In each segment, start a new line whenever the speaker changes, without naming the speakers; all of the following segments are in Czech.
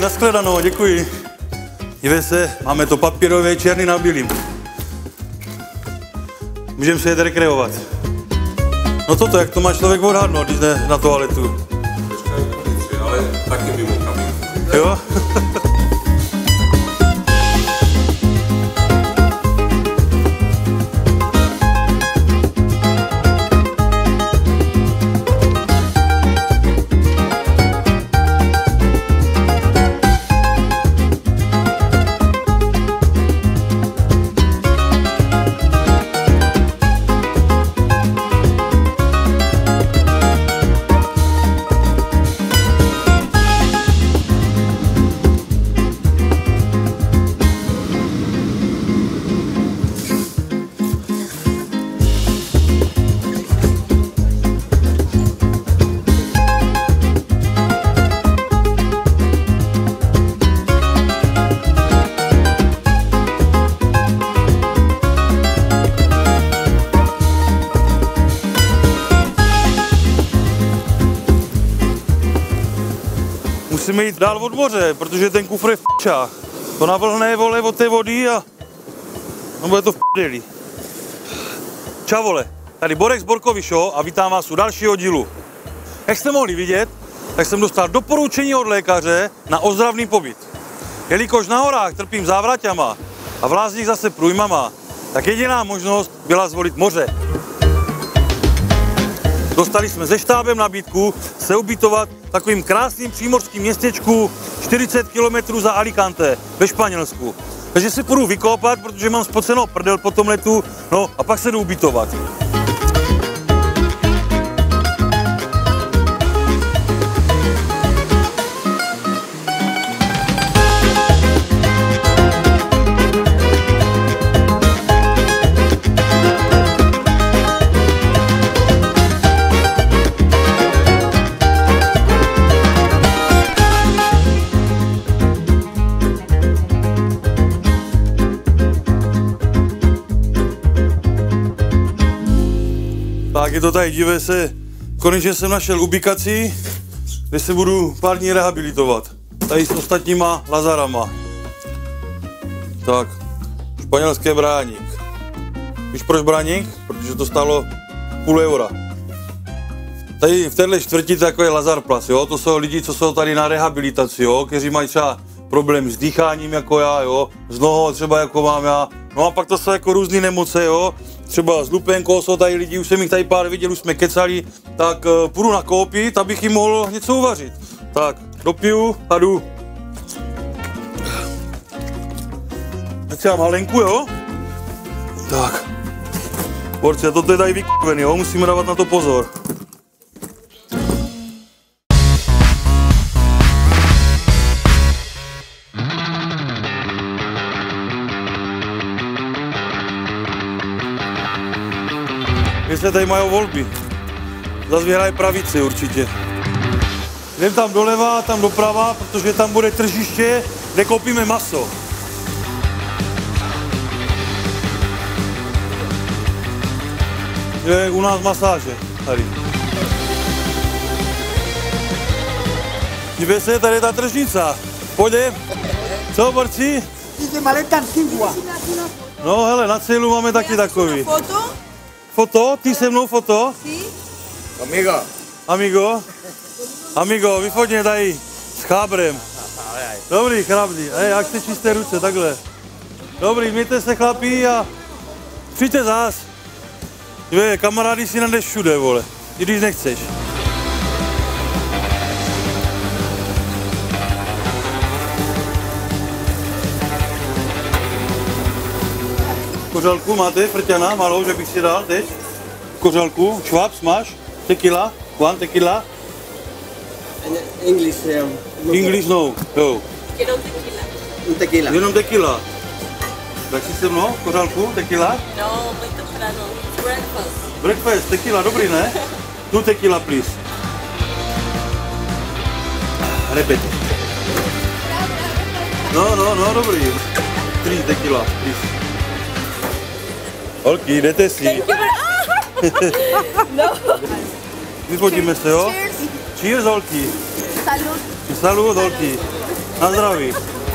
nashledanou, děkuji. Dívej se, máme to papírové černý na bílým. Můžeme se jet rekreovat. No toto, jak to má člověk odhadnout, když jde na toaletu.
Počkej, policie, ale taky mimo kabinku.
Jo? Musíme jít dál od moře, protože ten kufr je v p***čách. To navlhne, vole, od té vody a no bude to v p***li. Čau, vole, tady Borek z Borkovy Show a vítám vás u dalšího dílu. Jak jste mohli vidět, tak jsem dostal doporučení od lékaře na ozdravný pobyt. Jelikož na horách trpím závraťama a v lázních zase průjmama, tak jediná možnost byla zvolit moře. Dostali jsme se štábem nabídku se ubytovat v takovým krásným přímořským městečku 40 km za Alicante ve Španělsku. Takže si půjdu vykopat, protože mám spocenou prdel po tom letu, no a pak se jdu ubytovat. Tak je to tady, dívej se, konečně jsem našel ubikaci, kde se budu pár dní rehabilitovat. Tady s ostatníma Lazarama. Tak, španělský bráník. Víš proč bráník? Protože to stálo půl eura. Tady v téhle čtvrti takový Lazar Plus, jo, to jsou lidi, co jsou tady na rehabilitaci, jo, kteří mají třeba problém s dýcháním jako já, jo, s nohou třeba jako mám já. No a pak to jsou jako různé nemoce, jo. Třeba s lupenkou jsou tady lidi, už jsem jich tady pár viděl, už jsme kecali, tak půjdu nakoupit, abych jim mohl něco uvařit. Tak, dopiju a jdu. Tak si dám halenku, jo? Tak. Borci, toto je tady vykupený, jo? Musíme dávat na to pozor. Jestli tady mají volby. Zase vyhraje pravici určitě. Jdem tam doleva, tam doprava, protože tam bude tržiště, kde koupíme maso. Je u nás masáže, tady. Dívej se, tady je ta tržnica. Pojďme. Co, borci? No hele, na cílu máme taky takový. Foto? Ty se mnou foto?
Amigo.
Amigo? Amigo, vyfotně tady s chábrem. Dobrý, chlapci. Jak jste čisté ruce, takhle. Dobrý, mějte se chlapí a přijďte zás. Dvě, kamarády si najdeš všude, vole. I když nechceš. Kořálku máte, frťana, malou, že bych si dal teď? Kořálku, švábs máš? Tequila? One tequila?
English, no.
English no, jo.
Jenom tequila. Un tequila.
Jenom tequila. Tak si se mnou, kořálku, tequila?
No, muy temprano. Breakfast.
Breakfast, tequila, dobrý, ne? Two tequila, please. Repete. No, dobrý. 3 tequila, please. Holky, jdete si.
No.
Vyfotíme se, jo?
Cheers.
Cheers, holky.
Salud.
Salud, holky. Na zdraví.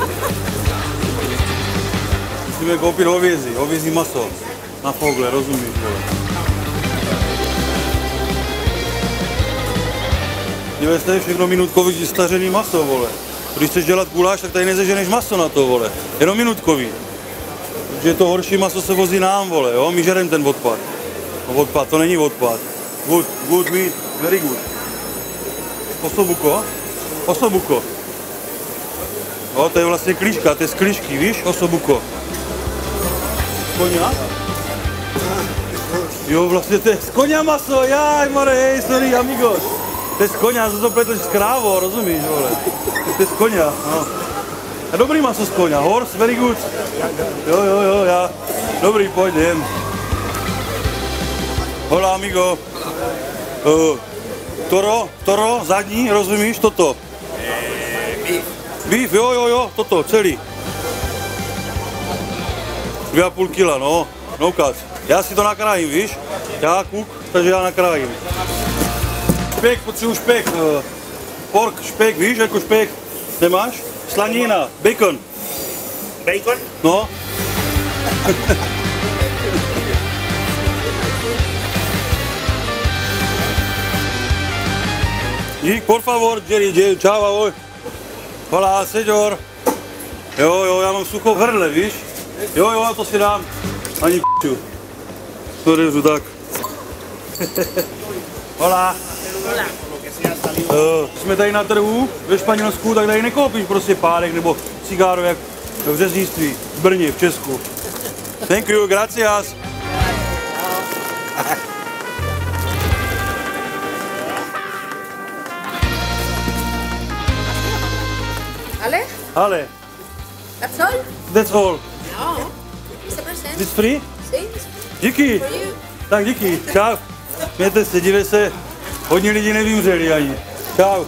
Musíme koupit hovězí maso. Na fogle, rozumíš, vole. Dívejte, všechno minutkový stařený maso, vole. Když chceš dělat guláš, tak tady nezeženeš maso na to, vole. Jenom minutkový. Protože to horší maso se vozí nám, vole, jo? My žerem ten odpad. No, odpad, to není odpad. Good meat, very good. Osobuko. Jo, to je vlastně klíška, to je z klíšky, víš, osobuko. Koňa? Jo, vlastně to je z koňa maso, jaj, more, hej, sorry, amigos. To je z koňa, to pleteš s krávou, rozumíš, vole. To je z koňa, no. A dobrý maso z koňa, horse, very good. Jo, já. Dobrý, pojď, jdem. Hola, amigo. Toro, zadní, rozumíš, toto? Beef, jo, toto, celý. 2,5 kila, no, cut. Já si to nakrájím, víš? Já kuk, takže já nakrájím. Špek, potřebuji špek. Pork, špek, víš, jako špek. Nemáš? Slanina, bacon.
Bacon?
No. Dík, por favor, Jerry, čau, ahoj. Hola, señor. Jo, já mám suchou hrdle, víš? Jo, to si dám. Ani p***u. To rezu tak. Hola. Jsme tady na trhu ve Španělsku, tak tady nekoupíš prostě párek nebo cigáro jak v řeznictví v Brně, v Česku. Thank you, gracias. Ale.
That's all?
That's all.
No. It's a percent.
It's free?
See? It's
Díky.
for you.
Tak díky. Čau. Mějte se, dívej se. Hodně lidí nevymřeli ani. Čau.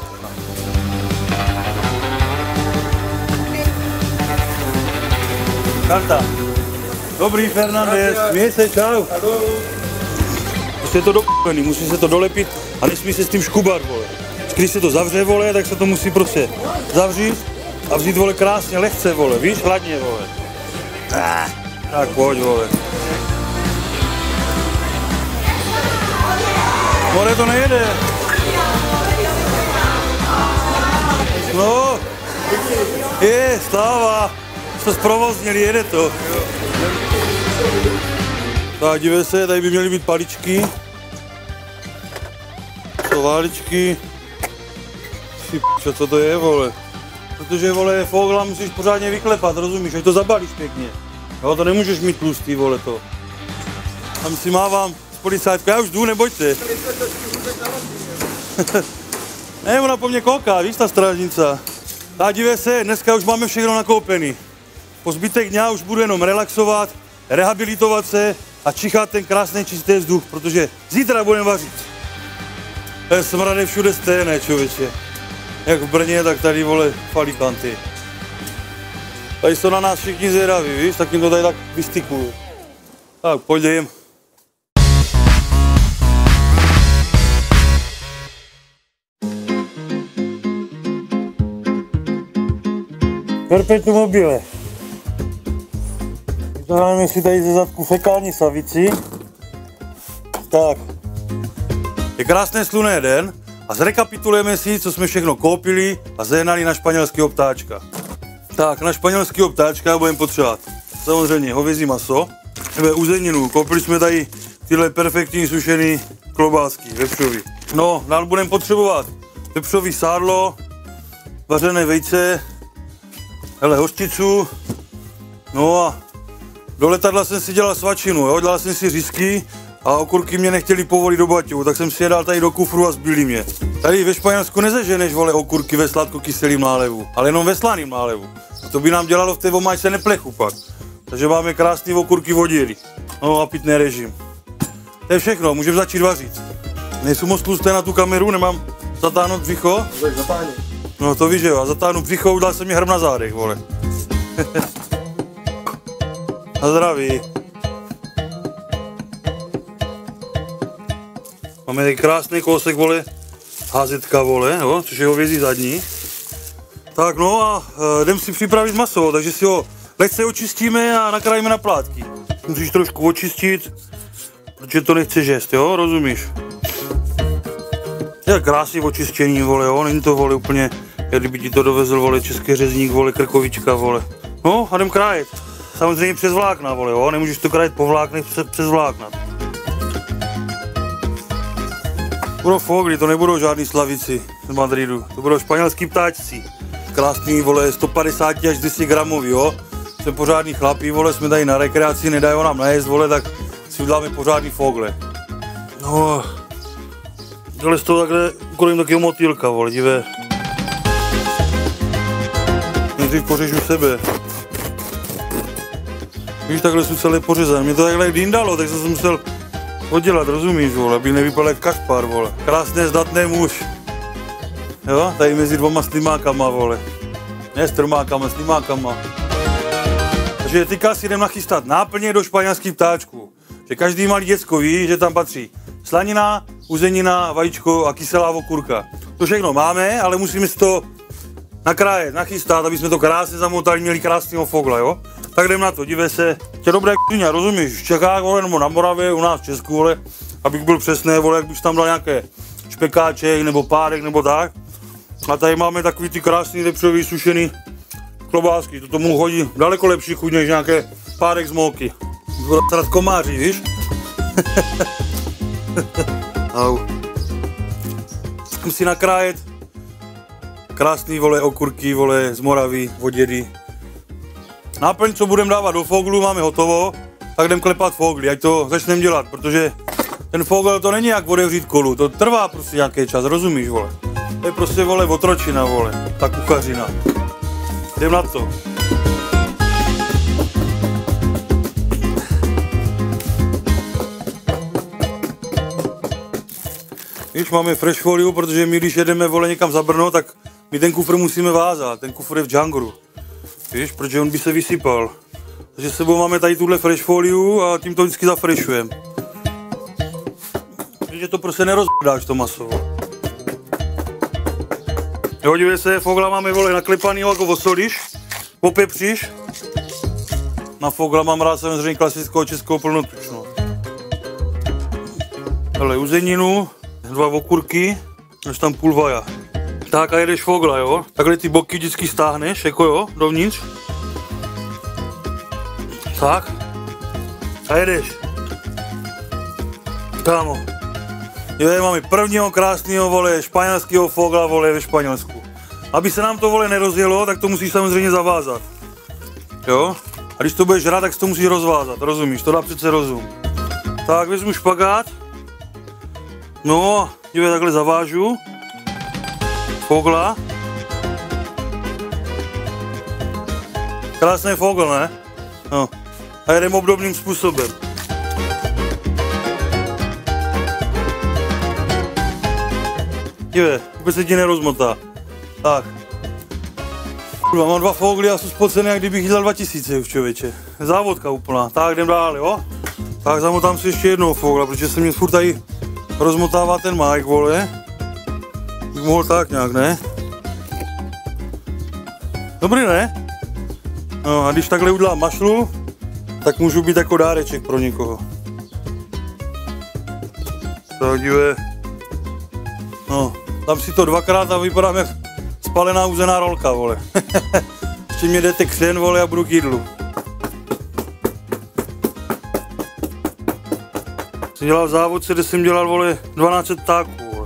Karta. Dobrý, Fernandez. Měj se, čau. Prostě je to dokupený, musí se to dolepit a nesmí se s tím škubat, vole. Když se to zavře, vole, tak se to musí prostě zavřít a vzít, vole, krásně, lehce, vole, víš, hladně, vole. Tak pojď, vole. More to nejede. No, sláva. To zprovoznili, jede to. Tak, dívej se, tady by měly být paličky. Váličky. Co to je, vole? Protože, vole, fogla musíš pořádně vyklepat, rozumíš? Ať to zabalíš pěkně. Jo, to nemůžeš mít tlustý, vole, to. Tam si mávám z policajtka, já už jdu, nebojte. Ne, ona po mně kouká, víš, ta strážnice. Tak dívej se, dneska už máme všechno nakoupený. Po zbytek dňa už budu jenom relaxovat, rehabilitovat se a čichat ten krásný čistý vzduch, protože zítra budeme vařit. Smrady všude stejné, člověče. Jak v Brně, tak tady, vole, v Alicanti. Tady jsou na nás všichni zvědaví, víš, tak jim to tady tak vystikuju. Tak, pojďme. Perpetuum mobile. Vytáhneme si tady ze zadku fekální savici. Tak. Je krásný slunný den a zrekapitulujeme si, co jsme všechno koupili a sehnali na španělského ptáčka. Tak, na španělského ptáčka budeme potřebovat samozřejmě hovězí maso, uzeninu. Koupili jsme tady tyhle perfektní sušený klobásky vepřový. No, dál budeme potřebovat vepřový sádlo, vařené vejce, hele, hořčicu, no a do letadla jsem si dělal svačinu, jo, dělal jsem si řízky a okurky mě nechtěli povolit do baťů, tak jsem si je dal tady do kufru a zbyli mě. Tady ve Španělsku nezeženeš, vole, okurky ve sladkokyselým nálevu, ale jenom ve slaným nálevu. A to by nám dělalo v té omáčce neplechu pak. Takže máme krásný okurky vodíry. No a pitný režim. To je všechno, můžeme začít vařit. Nejsou moc tlusté na tu kameru, nemám zatáhnout břicho. No to víš, jo, a zatáhnu břicho, udal se mi hrb na zádech, vole. Na zdraví. Máme tady krásný kousek, vole, házetka, vole, jo, což je hovězí zadní. Tak no a jdem si připravit maso, takže si ho lehce očistíme a nakrájíme na plátky. Musíš trošku očistit, protože to nechceš jíst, jo, rozumíš? Je krásně očištění, vole, jo, není to, vole, úplně, jak kdyby ti to dovezl, vole, český řezník, vole, krkovička, vole. No a jdem krájet. Samozřejmě přes vlákna, vole, jo, nemůžeš to krájet po vláknech, přes vlákna. Budou fogly, to nebudou žádný slavici z Madridu, to budou španělský ptáčci. Krásný, vole, 150 až 200 gramový, jo. Jsme pořádný chlapí, vole, jsme tady na rekreaci, nedají nám najíst, vole, tak si uděláme pořádný fogle. No, tohle z toho takhle kolem takového motýlka, vole, divé. Nejdřív pořežu sebe. Víš, takhle jsou celé pořezané, mě to takhle dýndalo, tak jsem se musel oddělat, rozumíš, vole, aby nevypadal jak kašpar, vole. Krásné, zdatné muž. Jo, tady mezi dvoma slimákama, vole. Ne strmákama, slimákama. Takže teďka si jdem nachystat náplně do španělských ptáčků. Že každý malý děcko ví, že tam patří slanina, uzenina, vajíčko a kyselá okurka. To všechno máme, ale musíme si to nakrájet, nachystat, aby jsme to krásně zamotali, měli krásného fogla, jo? Tak jdem na to, dívej se. Tě dobré k***ně, rozumíš? V Čechách, vole, nebo na Moravě, u nás v Česku, vole, abych byl přesný, vole, jak bych tam dal nějaké špekáček nebo párek nebo tak. A tady máme takový ty krásný vepřový sušený klobásky, to tomu hodí daleko lepší chuť než nějaké párek z mouky. Budu rád komáři, víš? Au. Musím si nakrájet krásný, vole, okurky, vole, z Moravy, Vodědy. Náplň, co budeme dávat do foglu, máme hotovo, tak jdem klepat fogly, ať to začneme dělat, protože ten fogel to není jak otevřít kolu, to trvá prostě nějaký čas, rozumíš, vole. To je prostě, vole, otročina, vole, ta kuchařina. Jdem na to. Víš, máme fresh foliu, protože my, když jedeme, vole, někam za Brno, tak my ten kufr musíme vázat, ten kufr je v džangru. Víš, protože on by se vysypal. Takže s sebou máme tady tuhle fresh foliu a tím to vždycky zafreshujeme. Víš, že to prostě nerozdáš to maso. Jo, dívej se, fogla máme, vole, naklepanýho, jako osolíš, popepříš. Na fogla mám rád samozřejmě klasickou českou plnotučnou. Hele, uzeninu, 2 okurky, až tam půl vaja. Tak a jedeš fogla, jo? Takhle ty boky vždycky stáhneš, jako jo, dovnitř. Tak. A jedeš. Kámo. Jo, máme prvního krásného, vole, španělského fogla, vole, ve Španělsku. Aby se nám to, vole, nerozjelo, tak to musíš samozřejmě zavázat. Jo? A když to budeš žrát, tak to musíš rozvázat, rozumíš? To dá přece rozum. Tak, vezmu špagát. No, dívej, takhle zavážu. Fogla. Krásný fogl, ne? No. A jedeme obdobným způsobem. Dívej, vůbec se ti nerozmotá. Tak. Kurva, mám 2 fogly a jsou spocené, jak kdybych jídal 2000 už, člověče. Závodka úplná. Tak, jdem dál, jo? Tak zamotám si ještě jednou fogla, protože se mě furt tady rozmotává ten Mike, vole. Bych mohl tak nějak, ne? Dobrý, ne? No a když takhle udělám mašlu, tak můžu být jako dáreček pro někoho. Tak dívej. No, dám si to 2krát a vypadám jak spalená uzená rolka, vole. Ještě mě jdete křen, vole, a budu k jídlu. Jsem dělal v závodce, kde jsem dělal, vole, 1200 ptáků, vole.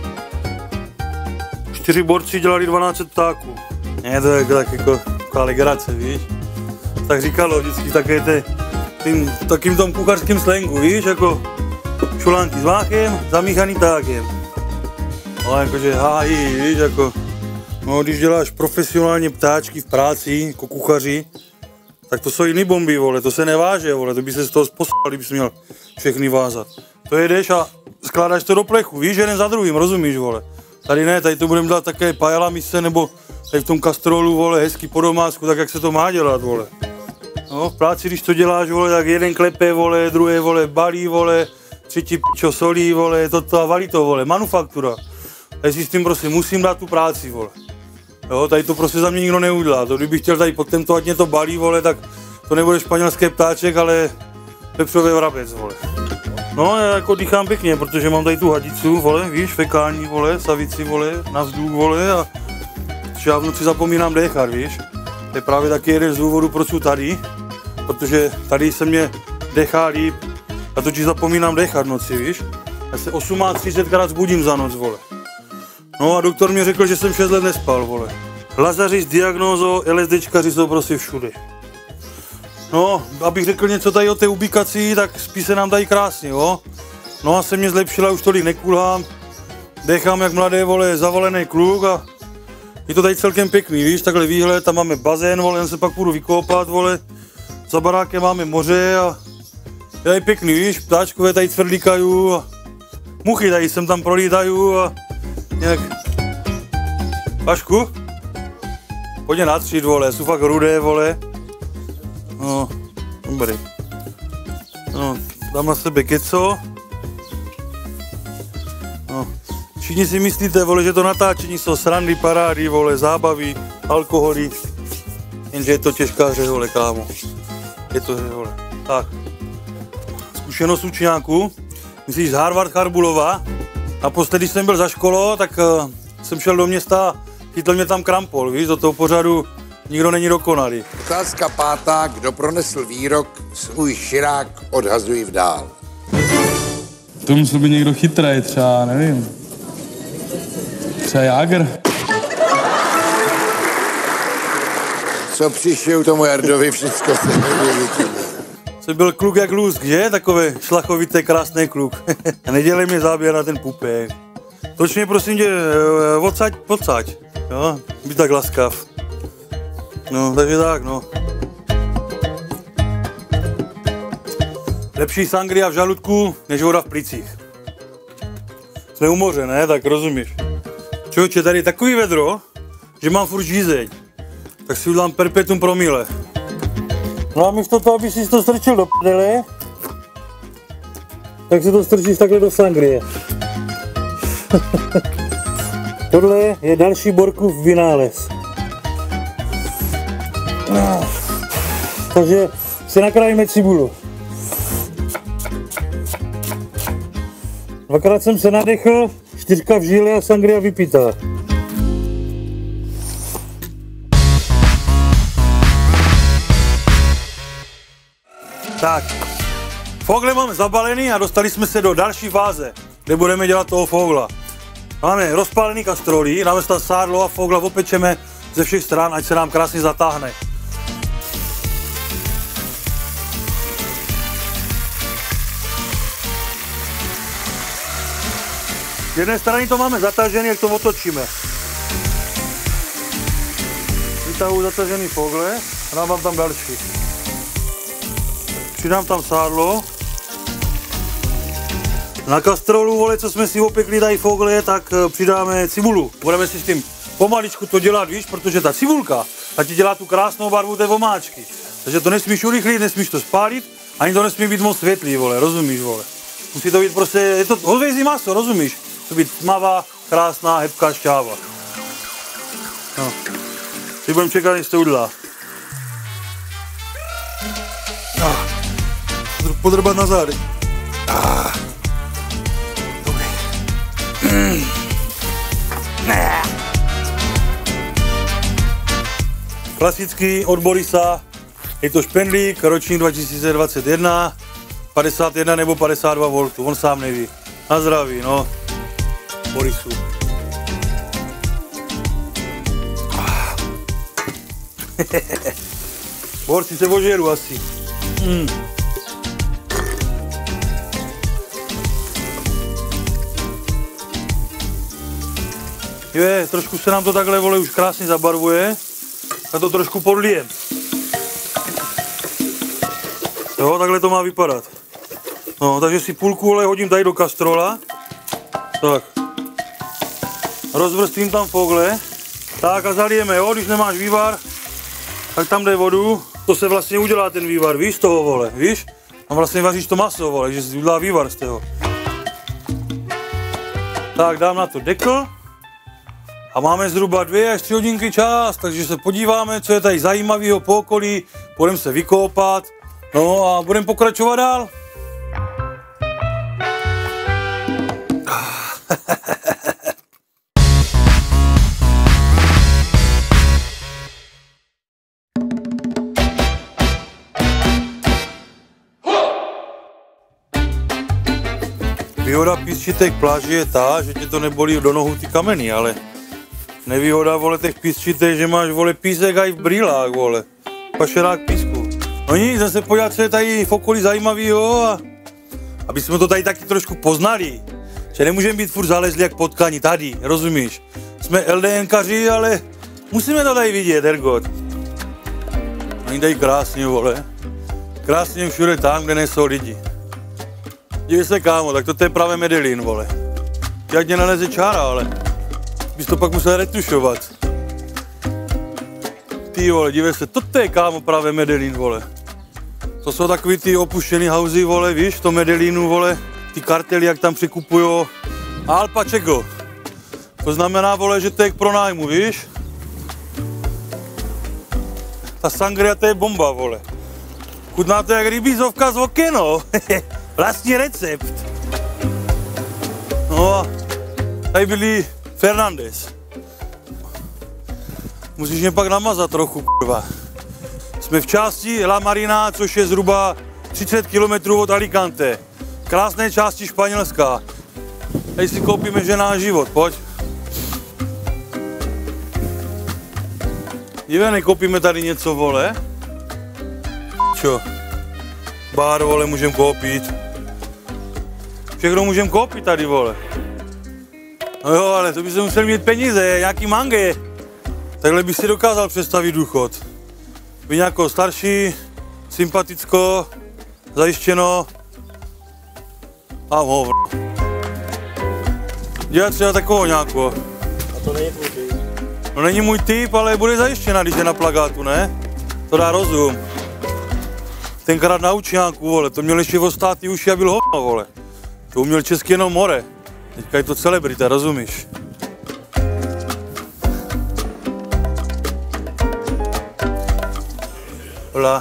4 borci dělali 1200 ptáků. Ne, to je tak jako taková legrace, víš. Tak říkalo vždycky takým tom kuchařským slangu, víš, jako šulánky s máchem, zamíchaný ptákem. Ale jakože hájí, víš, jako, no když děláš profesionálně ptáčky v práci, jako kuchaři, tak to jsou jiný bomby, vole, to se neváže, vole, to by se z toho poslal, kdybys měl všechny vázat. To jedeš a skládáš to do plechu, víš, jeden za druhým, rozumíš, vole. Tady ne, tady to budeme dělat také paella mise, nebo tady v tom kastrolu, vole, hezky po domácku, tak jak se to má dělat, vole. No, v práci, když to děláš, vole, tak jeden klepe, vole, druhý, vole, balí, vole, třetí pičo solí, vole, toto a valí to, vole, manufaktura. Takže si s tím prostě musím dát tu práci, vole. Jo, tady to prostě za mě nikdo neudělá. To kdybych chtěl tady pod tento, ať mě to balí, vole, tak to nebude španělský ptáček, ale vepřový vrabec, vole. No, já jako dýchám pěkně, protože mám tady tu hadicu, vole, víš, fekální, vole, savici, vole, na vzduch, vole, a já v noci zapomínám dechat, víš. To je právě taky jeden z důvodů, proč jsou tady, protože tady se mě dechá líp, a totiž zapomínám dechat v noci, víš. Já se 38krát zbudím za noc, vole. No a doktor mi řekl, že jsem 6 let nespal, vole. Lazaři s diagnózou, LSDčkaři jsou prostě všude. No, abych řekl něco tady o té ubikaci, tak spí se nám tady krásně, jo. No a se mě zlepšila, už tolik nekulhám. Dechám jak mladé, vole, zavalený kluk a je to tady celkem pěkný, víš, takhle výhled, tam máme bazén, vole, jen se pak půjdu vykoupat, vole. Za barákem máme moře a je tady pěkný, víš, ptáčkové tady cvrlíkají a muchy tady sem tam prolítají a nějak. Pašku? Pojď natřít, vole, jsou fakt rudé, vole. No, dobrý. No, dám na sebe keco. No, všichni si myslíte, vole, že to natáčení jsou srandy, parády, vole, zábavy, alkoholy. Jenže je to těžká hře, vole, kámo. Je to hře, vole. Tak. Zkušenost učňáků. Myslíš z Harvard Charbulova? Naposledy, když jsem byl za školou, tak jsem šel do města, chytl mě tam krampol, víš, do toho pořadu nikdo není dokonalý.
Otázka pátá, kdo pronesl výrok svůj širák odhazují v dál.
To musel být někdo chytrý, třeba, nevím. Třeba Jágr.
Co přišel tomu Jardovi, všecko se nevěděl.
Jsem byl kluk jak lusk, že? Takový šlachovitý, krásný kluk. A nedělej mi záběr na ten pupek. Točně, prosím tě, odsaď, jo? Být tak laskav. No, takže tak, no. Lepší sangria v žaludku, než voda v plicích. Jsme u moře, ne? Tak rozumíš. Člověče, tady je takový vedro, že mám furt žízeň. Tak si udělám perpetuum promile. No a místo toho, aby si to strčil do prdele, tak si to strčíš takhle do sangrie. Tohle je další Borkův vynález. Takže si nakrájíme cibulu. Dvakrát jsem se nadechl, 4 v žíle a sangria vypítá. Tak, fogle máme zabalený a dostali jsme se do další fáze, kde budeme dělat toho fogla. Máme rozpálený kastrolí, dáme tam sádlo a fogla opečeme ze všech stran, ať se nám krásně zatáhne. Z jedné strany to máme zatažený, jak to otočíme. Vytahuji zatažený fogle a dávám tam další. Přidám tam sádlo. Na kastrolu, vole, co jsme si opekli tady fogle, tak přidáme cibulu. Budeme si s tím pomaličku to dělat, víš, protože ta cibulka, ta ti dělá tu krásnou barvu té omáčky. Takže to nesmíš urychlit, nesmíš to spálit, ani to nesmí být moc světlý, vole, rozumíš, vole. Musí to být prostě, je to hovězí maso, rozumíš? To být tmavá, krásná, hebká šťáva. No. Teď budeme čekat, než to udělá. Podrbat na zády. Dobrý. Klasický od Borisa. Je to špendlík, ročník 2021, 51 nebo 52 V, on sám neví. Na zdraví, no. Borisu. Borci se ožeru asi. Je, trošku se nám to takhle, vole, už krásně zabarvuje. A to trošku podlijem. Jo, takhle to má vypadat. No, takže si půlku, vole, hodím tady do kastrola. Tak. Rozvrstvím tam fogle. Tak a zalijeme, jo, když nemáš vývar, tak tam dej vodu. To se vlastně udělá ten vývar, víš, z toho, vole, víš? A vlastně vaříš to maso, vole, že si udělá vývar z toho. Tak, dám na to dekl. A máme zhruba 2 až 3 hodinky čas, takže se podíváme, co je tady zajímavého po okolí, budeme se vykoupat, no a budeme pokračovat dál. Výhoda písčitek pláži je ta, že tě to nebolí do nohou ty kameny, ale nevýhoda, vole, těch písčitek, že máš, vole, písek aj v brýlách, vole. Pašerák písku. No nic, jsem se podívat, co je tady v okolí zajímavého a aby jsme to tady taky trošku poznali. Že nemůžeme být furt zalezli jak potkani tady, rozumíš? Jsme LDNkaři, ale musíme to tady vidět, ergot. Oni tady krásně, vole. Krásně všude tam, kde nejsou lidi. Dívej se, kámo, tak to je právě Medellín, vole. Jak mě naleze čára, ale bys to pak musel retušovat. Ty vole, dívej se, toto je, kámo, právě Medellín, vole. To jsou takový ty opuštěný houzy, vole, víš, v tom Medellínu, vole, ty kartely, jak tam překupujou. Al Pacheco. To znamená, vole, že to je k pronájmu, víš? Ta sangria, to je bomba, vole. Chutná to jak rybízovka z okeno. Vlastní recept. No a tady byli Fernandez. Musíš mě pak namazat trochu, kurva. Jsme v části La Marina, což je zhruba 30 km od Alicante. Krásné části Španělska. Tady si koupíme žena a život, pojď. Dívej, nekoupíme tady něco, vole? Čo? Bar, vole, můžem koupit. Všechno můžem koupit tady, vole. No jo, ale to by se musel mít peníze, nějaký mange. Takhle bych si dokázal představit důchod. Být nějakou starší, sympaticko, zajištěno. A hovno. Dělat třeba takovou nějakou.
A to není tvůj typ.
No není můj typ, ale bude zajištěna, když je na plakátu, ne? To dá rozum. Tenkrát na učňáku, vole, to měl ještě ostátý uši a byl hovno, vole. To uměl česky jenom more. Teďka je to celebrita, rozumíš? Hola.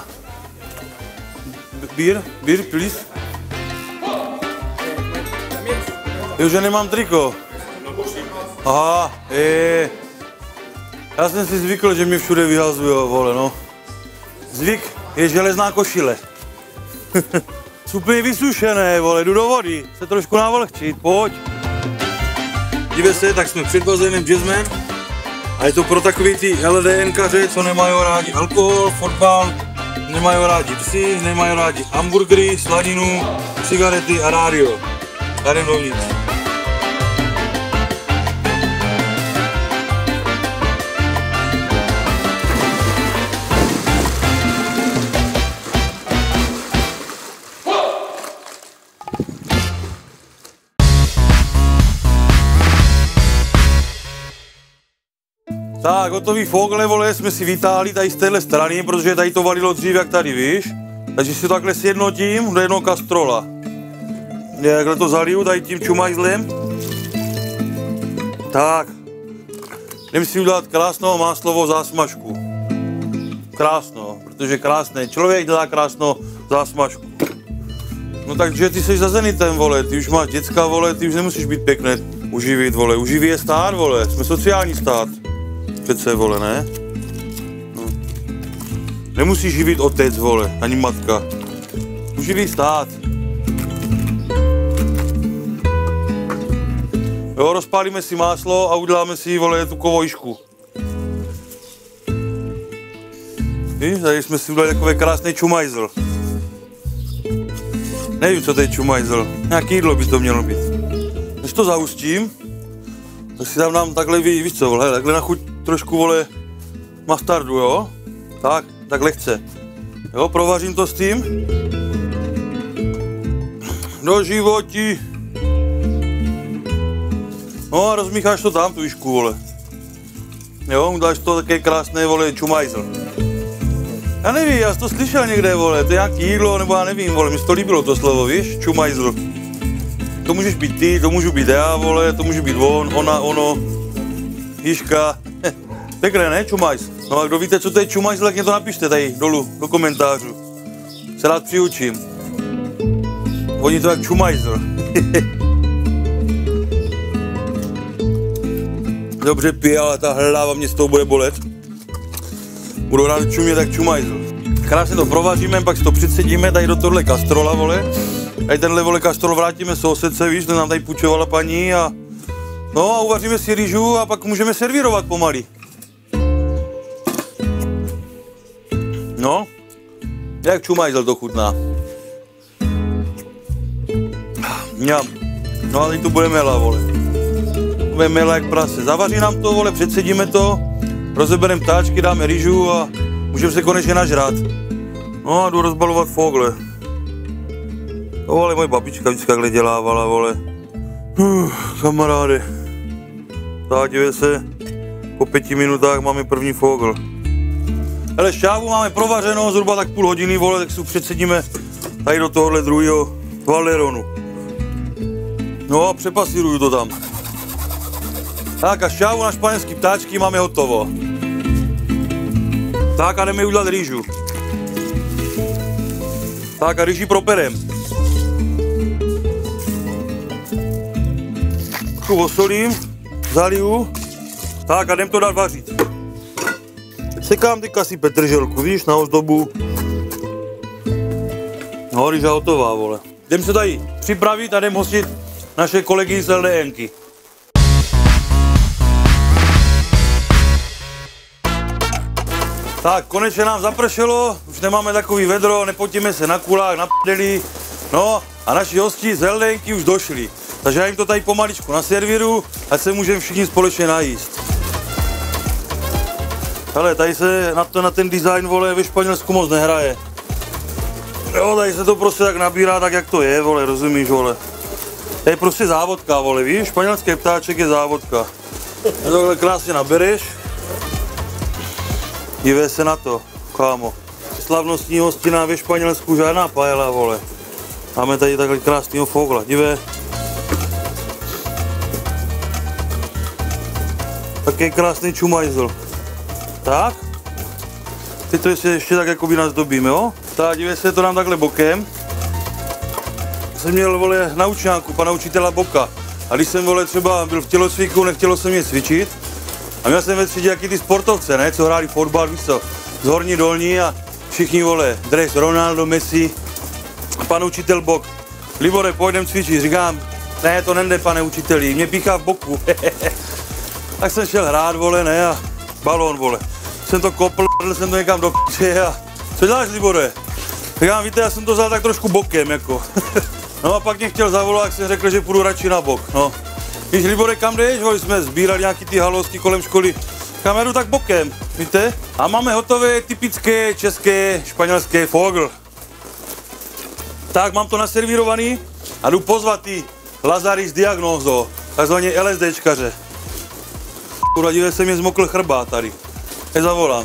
Beer, please. Jo, že nemám triko. Aha, Já jsem si zvykl, že mě všude vyhazujou, vole, no. Zvyk je železná košile. Úplně vysušené, vole, jdu do vody, se trošku navlhčit, pojď. Dívej se, tak jsme před bazénem Jazzman a je to pro takový ty LDNkaře, co nemají rádi alkohol, fotbal, nemají rádi psy, nemají rádi hamburgery, slaninu, cigarety a rádio. Tady dovnitř. Tak, hotový fogle, vole, jsme si vytáhli tady z téhle strany, protože tady to valilo dřív, jak tady, víš? Takže si to takhle sjednotím do jednoho kastrola. Takhle to zaliju tady tím čumajzlem. Tak. Jdem si udělat krásnou máslovou zásmažku. Krásno, protože krásný člověk dělá krásnou zásmažku. No takže ty jsi za zenitem, vole, ty už máš děcka, vole, ty už nemusíš být pěkné uživit, vole. Uživí je stát, vole, jsme sociální stát. Přece, vole, ne? No. Nemusíš živit otec, vole, ani matka. Uživí stát. Jo, rozpálíme si máslo a uděláme si, vole, tu kovojšku. Víš, tady jsme si udělali takový krásný čumajzl. Nevím, co to je čumajzl. Nějaký jídlo by to mělo být. Když to zahustím, tak si tam dám takhle, víš co, vole, takhle na chuť trošku, vole, mastardu, jo? Tak lehce. Jo, provařím to s tím. Do životí. No a rozmícháš to tam, tu výšku, vole. Jo, dáš to také krásné, vole, čumajzl. Já nevím, já jsem to slyšel někde, vole, to je nějaký jídlo, nebo já nevím, vole, mi se to líbilo to slovo, víš, čumajzl. To můžeš být ty, to můžu být já, vole, to může být on, ona, ono. Jižka. Pěkné, ne, čumajs? No a kdo víte, co to je čumajs, tak mě to napište tady dolů, do komentářů. Se rád přiučím. Voní to jak čumajzl. Dobře pije, ale ta hlava mě z toho bude bolet. Budu rád čumět jak čumajzl. Krásně to provaříme, pak si to přicedíme tady do tohle kastrola, vole. Tady tenhle, vole, kastrol vrátíme sousedce, víš, to nám tady půjčovala paní a... No a uvaříme si rýžu a pak můžeme servírovat pomalý. No, jak čumajzl to chutná. Mňam. No a teď to bude mela, vole. Bude mela jak prase. Zavaří nám to, vole, předsedíme to, rozebereme ptáčky, dáme rýžu a můžeme se konečně nažrát. No a jdu rozbalovat fogle. No, vole, moje babička vždycky takhle dělávala, vole. Kamaráde. Tak, dívej se, po 5 minutách máme první fogl. Hele, šťávu máme provařenou zhruba tak půl hodiny, vole, tak si předsedíme tady do tohohle druhého valeronu. No a přepasíruju to tam. Tak a šťávu na španělský ptáčky máme hotovo. Tak a jdeme udělat rýžu. Tak a rýži properem. Tu osolím, zaliju. Tak a jdem to dát vařit. Sekám teďka si petrželku, víš, na ozdobu. No, rýža hotová, vole. Jdem se tady připravit a jdem hostit naše kolegy z LDNky. Tak, konečně nám zapršelo, už nemáme takový vedro, nepotíme se na kulách, na p***li. No a naši hosti z LDNky už došli. Takže já jim to tady pomaličku naservíru, ať se můžeme všichni společně najíst. Hele, tady se na ten design, vole, ve Španělsku moc nehraje. Jo, tady se to prostě tak nabírá, tak jak to je, vole, rozumíš, vole. To je prostě závodka, vole, víš, španělský ptáček je závodka. Tohle krásně nabereš. Dívej se na to, kámo. Slavnostní hostina ve Španělsku, žádná paella, vole. Máme tady takhle krásného fogla, dívej. Taký krásný čumajzl. Tak. Teď to ještě tak jakoby nazdobíme, jo? Tak, dívej se, to dám takhle bokem. Jsem měl, vole, na učňáku, pana učitela Boka. A když jsem, vole, třeba byl v tělocviku, nechtělo se mě cvičit. A měl jsem ve třídě jaký ty sportovce, ne, co hráli fotbal, víš co, z horní dolní a všichni, vole, dres Ronaldo, Messi. A pan učitel Bok, Libore, půjdem cvičit, říkám, ne, to nejde, pane učiteli, mě píchá v boku. Tak jsem šel hrát, vole, ne, a balón, vole. Jsem to kopl, jsem to někam do k***e a co děláš, Libore? Říkám, víte, já jsem to vzal tak trošku bokem, jako. No a pak mě chtěl zavolat, tak jsem řekl, že půjdu radši na bok, no. Víš, Libore, kam jdeš? Vole, jsme sbírali nějaký ty halosky kolem školy. Kam jdu tak bokem, víte? A máme hotové typické české, španělské fogl. Tak, mám to naservírovaný a jdu pozvat ty Lazary s diagnózou, takzvaně LSDčkaře. Kurva, dívej se, mě zmokl chrbát tady. Je zavolám.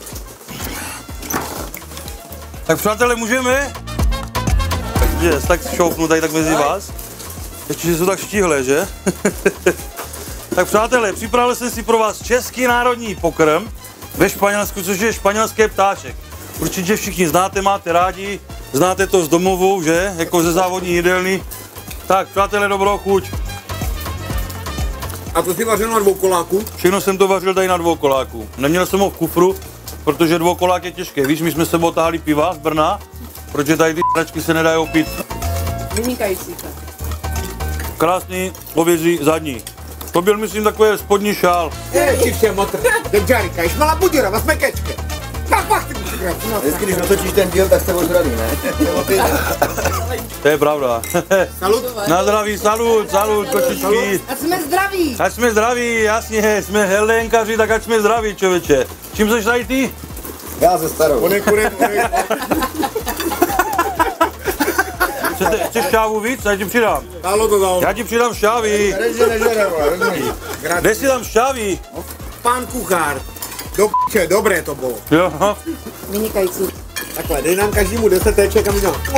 Tak přátelé, můžeme? Tak šoupnu tady tak mezi vás. Ještě, že jsou tak štíhlé, že? Tak přátelé, připravil jsem si pro vás český národní pokrm ve Španělsku, což je španělský ptáček. Určitě všichni znáte, máte rádi, znáte to z domovu, že? Jako ze závodní jídelny. Tak, přátelé, dobrou chuť.
A to si vařil na dvoukoláku?
Všechno jsem to vařil tady na dvoukoláku. Neměl jsem ho v kufru, protože dvoukolák je těžký. Víš, my jsme s sebou tahali piva z Brna, protože tady ty pračky se nedají opít.
Vynikající.
Krásný hovězí zadní. To byl, myslím, takový spodní šál.
Ježiště motr, Debžárika, iš malá budíra, vás mekečke. Tak pak ty musí krát.
Vždycky, když natočíš ten díl, tak jste ožraný, ne?
To je pravda.
Salut.
Na zdraví, salut, kočičky.
A jsme zdraví.
Ať jsme zdraví, jasně, jsme LDNkaři, tak ať jsme zdraví, člověče. Čím seš tady ty?
Já ze starou.
Chceš šťávu víc? Já ti přidám.
Dálo to dál.
Já ti přidám šťávy. Kde si dám šťávy?
Pán kuchár. Do p***e, dobré to bylo.
Jo.
Vynikající.
Takhle, dej nám každému 10 téček a my děláme.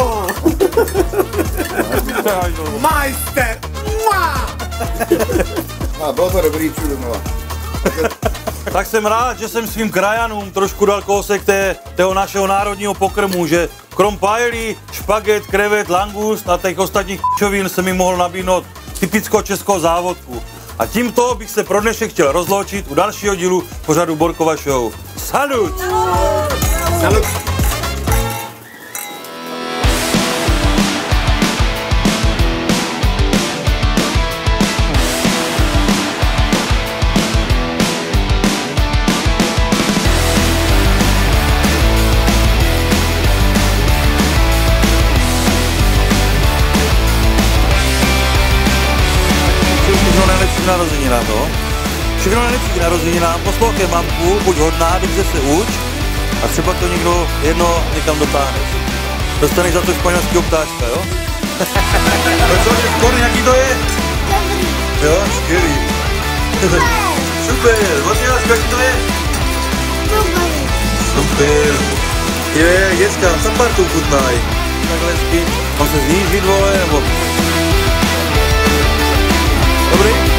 Majster!
A bylo to dobrý, čudu znova.
Tak jsem rád, že jsem svým krajanům trošku dal kousek tého našeho národního pokrmu, že krom paelí, špaget, krevet, langust a těch ostatních k***ovin jsem mi mohl nabídnout typickou českou závodku. A tímto bych se pro dnešek chtěl rozloučit u dalšího dílu pořadu Borkova show. Salut!
Salut.
Všechno nejlepší narozeninám, no. Všechno nejlepší k narozeninám, poslouchej mamku, buď hodná, dobře se uč a třeba to někdo jedno někam dotáhneš. Dostaneš za to španělského ptáčka, jo? Tak co, Korny, jaký to je? Jo, skvělý. Super, Martináčko, jaký to je? Super. Je, děcka, sam partu chutnaj. Takhle spí. Mám se znížit, vole, nebo... Dobrý?